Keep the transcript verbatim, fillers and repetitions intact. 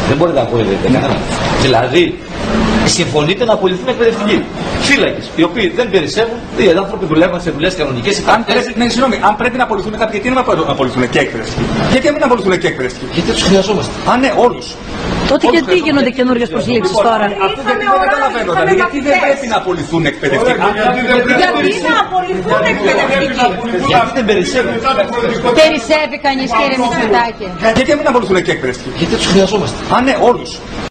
Δεν μπορείτε να απολύετε κανέναν. Δηλαδή, συμφωνείτε να απολυθούν εκπαιδευτικοί. Φύλακες, οι οποίοι δεν περισσεύουν, οι άνθρωποι δουλεύουν σε δουλειές κανονικές. Αν πρέπει, ναι, συγγνώμη, αν πρέπει να απολυθούν κάποιοι, γιατί να απολυθούν και εκπαιδευτικοί. Γιατί να μην απολυθούν και εκπαιδευτικοί. Γιατί τους χρειαζόμαστε. Α, ναι, όλους. Τότε Όλους γιατί γίνονται καινούργιες προσλήψεις τώρα. Αυτό γιατί δεν καταλαβαίνω. Δηλαδή, γιατί δεν πρέπει να απολυθούν εκπαιδευτικοί. Γιατί να απολυθούν εκπαιδευτικοί. Γιατί δεν περισσεύουν. Περισσεύει κανείς, κύριε Μητσοτάκη. Γιατί να μην απολυθούν και εκπαιδευτικοί. Γιατί τους χρειαζόμαστε. Α, ναι, όλους.